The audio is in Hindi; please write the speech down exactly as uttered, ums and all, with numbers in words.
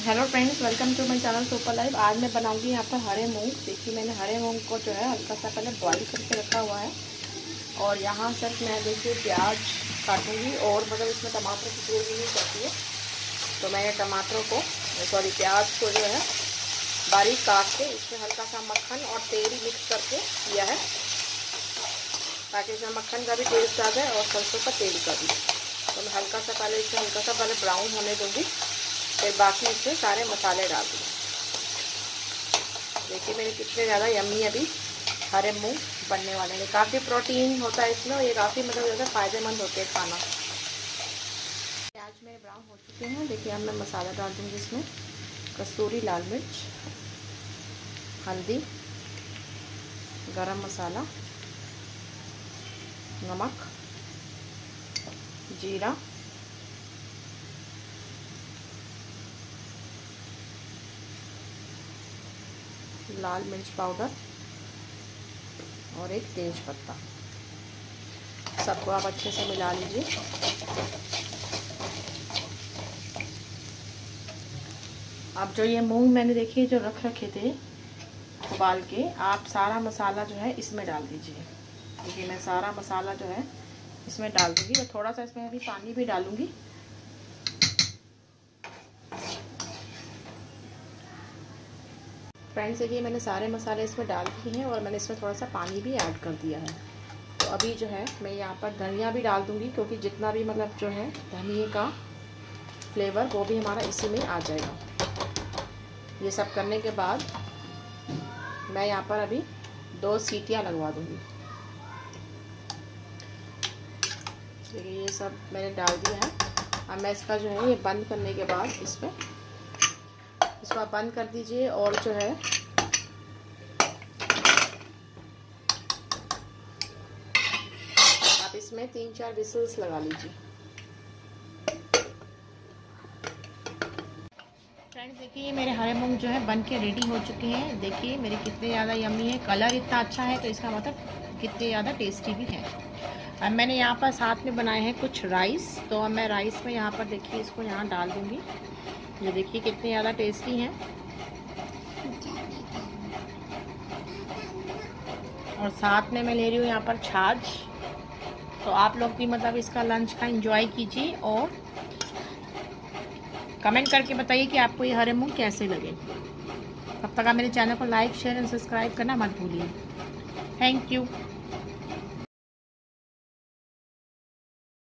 Hello friends, welcome to my channel super life. आज मैं बनाऊंगी यहाँ पर हरे मूंग। देखिए मैंने हरे मूंग को जो है हल्का सा पहले बॉईल करके रखा हुआ है और यहाँ से मैं देखिए प्याज काटूंगी और मतलब इसमें टमाटर की ग्रेवी नहीं करती है, तो मैंने टमाटरों को सॉरी प्याज को जो है बारीक काट के इसमें हल्का सा मक्खन और तेल मिक्स करके किया है ताकि इसमें मक्खन का भी टेस्ट आ जाए और सरसों का तेल का भी। तो मैं हल्का सा पहले इसे हल्का सा पहले ब्राउन होने दूँगी, फिर बाकी इसमें सारे मसाले डाल दूँगी। देखिए मेरे कितने ज़्यादा यम्मी अभी हरे मूंग बनने वाले हैं। काफ़ी प्रोटीन होता है इसमें और ये काफ़ी मतलब ज़्यादा फ़ायदेमंद होते हैं खाना। प्याज मेरे ब्राउन हो चुके हैं। देखिए अब मैं मसाला डाल दूँगी इसमें कसूरी लाल मिर्च, हल्दी, गरम मसाला, नमक, जीरा, लाल मिर्च पाउडर और एक तेज पत्ता। सबको आप अच्छे से मिला लीजिए। अब जो ये मूंग मैंने देखिए जो रख रखे थे उबाल के, आप सारा मसाला जो है इसमें डाल दीजिए। देखिए मैं सारा मसाला जो है इसमें डाल दूँगी और थोड़ा सा इसमें अभी पानी भी डालूँगी। फ्रेंड्स देखिए मैंने सारे मसाले इसमें डाल दिए हैं और मैंने इसमें थोड़ा सा पानी भी ऐड कर दिया है। तो अभी जो है मैं यहाँ पर धनिया भी डाल दूँगी, क्योंकि जितना भी मतलब जो है धनिए का फ्लेवर वो भी हमारा इसी में आ जाएगा। ये सब करने के बाद मैं यहाँ पर अभी दो सीटियाँ लगवा दूँगी। देखिए ये सब मैंने डाल दिया है। अब मैं इसका जो है ये बंद करने के बाद इसमें इसको आप बंद कर दीजिए और जो है आप इसमें तीन चार विसल्स लगा लीजिए। फ्रेंड्स देखिए ये मेरे हरे मूंग जो है बन के रेडी हो चुके हैं। देखिए मेरे कितने ज़्यादा यम्मी है, कलर इतना अच्छा है तो इसका मतलब कितने ज़्यादा टेस्टी भी है। अब मैंने यहाँ पर साथ में बनाए हैं कुछ राइस, तो अब मैं राइस में यहाँ पर देखिए इसको यहाँ डाल दूँगी। ये देखिए कितने ज़्यादा टेस्टी हैं और साथ में मैं ले रही हूँ यहाँ पर छाछ। तो आप लोग भी मतलब इसका लंच का एंजॉय कीजिए और कमेंट करके बताइए कि आपको ये हरे मूंग कैसे लगे। तब तक आप मेरे चैनल को लाइक शेयर एंड सब्सक्राइब करना मत भूलिए। Thank you.